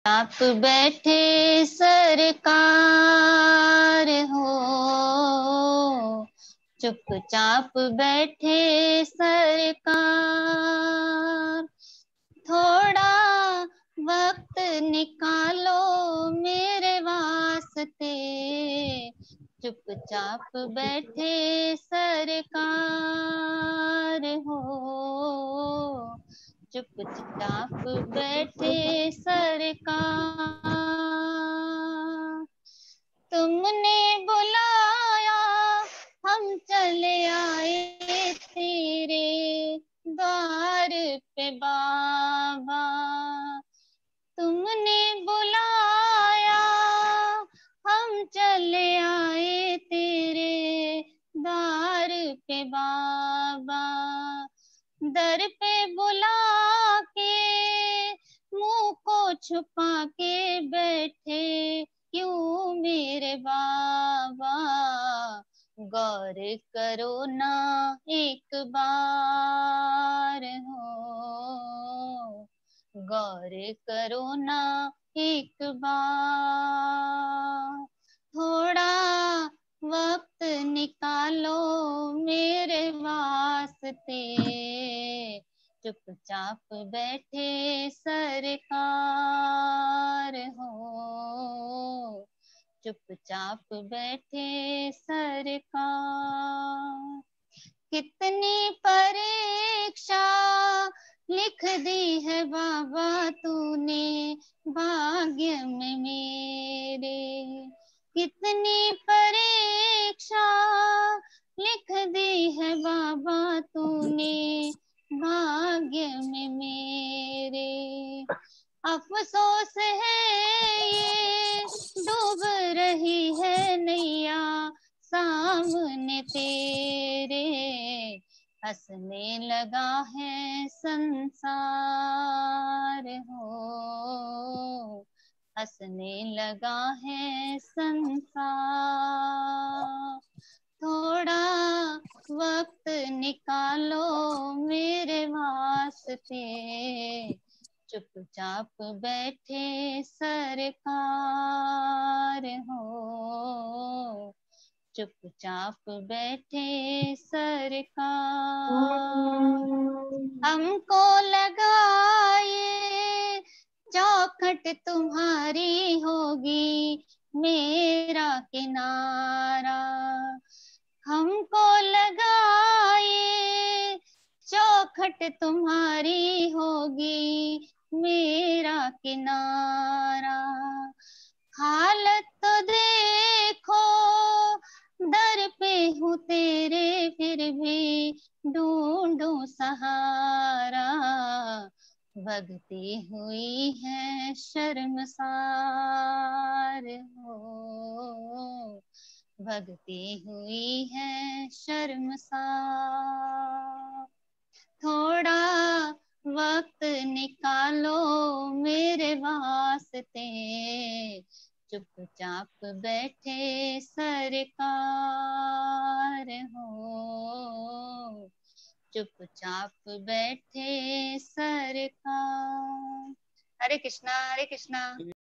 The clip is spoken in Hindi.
आप बैठे सरकार हो, चुपचाप बैठे सरकार। थोड़ा वक्त निकालो मेरे वास्ते, चुपचाप बैठे सरकार हो, चुपचाप बैठे सरकार। तुमने बुलाया हम चले आए तेरे द्वार पे बाबा। तुमने बुलाया हम चले आए तेरे द्वार पे बाबा। दर पे बुला के मुंह को छुपा के बैठे क्यों मेरे बाबा। गौर करो ना एक बार हो, गौर करो ना एक बार। थोड़ा वक्त निकालो मेरे वास्ते, चुपचाप बैठे सरकार हो, चुपचाप बैठे सरकार। कितनी परीक्षा लिख दी है बाबा तूने भाग्य में मेरे। कितनी परीक्षा लिख दी है बाबा तूने भाग्य में मेरे। अफसोस है ये डूब रही है नैया सामने तेरे। हंसने लगा है संसार हो, हंसने लगा है संसार। थोड़ा वक्त निकालो मेरे वास्ते, चुपचाप बैठे सरकार हो, चुपचाप बैठे सरकार। हमको लगा ये चौखट तुम्हारी होगी मेरा किनारा। हमको लगा ये चौखट तुम्हारी होगी मेरा किनारा। हालत तो देखो दर पे हूँ तेरे फिर भी ढूंढूं सहारा। भगती हुई है शर्मसार हो, भगती हुई है शर्मसार। थोड़ा वक्त निकालो मेरे वास्ते, चुपचाप बैठे सरकार हो, चुपचाप बैठे सरकार। हरे कृष्णा हरे कृष्णा।